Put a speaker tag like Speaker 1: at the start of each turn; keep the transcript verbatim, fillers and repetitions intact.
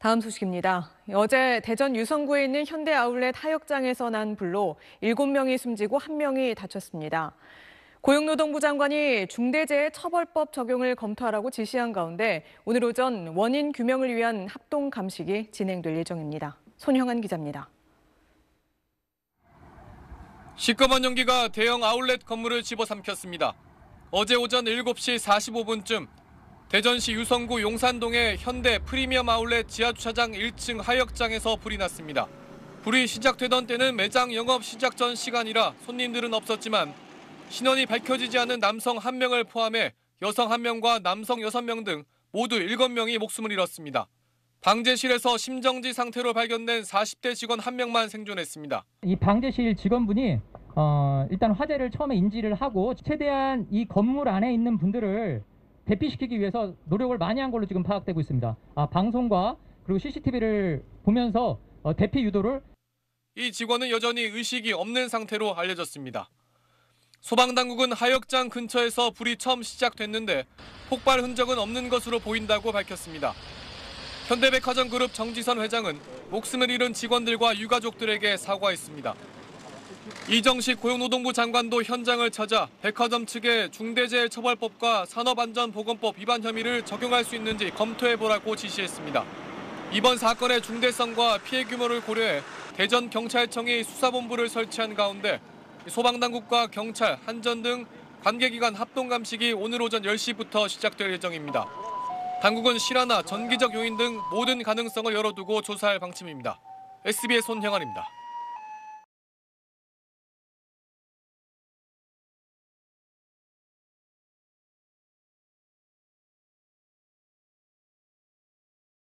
Speaker 1: 다음 소식입니다. 어제 대전 유성구에 있는 현대 아울렛 하역장에서 난 불로 일곱 명이 숨지고 한 명이 다쳤습니다. 고용노동부 장관이 중대재해처벌법 적용을 검토하라고 지시한 가운데 오늘 오전 원인 규명을 위한 합동 감식이 진행될 예정입니다. 손형한 기자입니다.
Speaker 2: 시꺼먼 연기가 대형 아울렛 건물을 집어삼켰습니다. 어제 오전 일곱 시 사십오 분쯤 대전시 유성구 용산동의 현대 프리미엄 아울렛 지하주차장 일 층 하역장에서 불이 났습니다. 불이 시작되던 때는 매장 영업 시작 전 시간이라 손님들은 없었지만 신원이 밝혀지지 않은 남성 한 명을 포함해 여성 한 명과 남성 여섯 명 등 모두 일곱 명이 목숨을 잃었습니다. 방제실에서 심정지 상태로 발견된 사십 대 직원 한 명만 생존했습니다.
Speaker 3: 이 방제실 직원분이 어, 일단 화재를 처음에 인지를 하고 최대한 이 건물 안에 있는 분들을 대피시키기 위해서 노력을 많이 한 걸로 지금 파악되고 있습니다. 아, 방송과 그리고 씨씨티비를 보면서 어, 대피 유도를.
Speaker 2: 이 직원은 여전히 의식이 없는 상태로 알려졌습니다. 소방당국은 하역장 근처에서 불이 처음 시작됐는데 폭발 흔적은 없는 것으로 보인다고 밝혔습니다. 현대백화점 그룹 정지선 회장은 목숨을 잃은 직원들과 유가족들에게 사과했습니다. 이정식 고용노동부 장관도 현장을 찾아 백화점 측에 중대재해처벌법과 산업안전보건법 위반 혐의를 적용할 수 있는지 검토해보라고 지시했습니다. 이번 사건의 중대성과 피해 규모를 고려해 대전경찰청이 수사본부를 설치한 가운데 소방당국과 경찰, 한전 등 관계기관 합동감식이 오늘 오전 열 시부터 시작될 예정입니다. 당국은 실화나 전기적 요인 등 모든 가능성을 열어두고 조사할 방침입니다. 에스비에스 손형환입니다.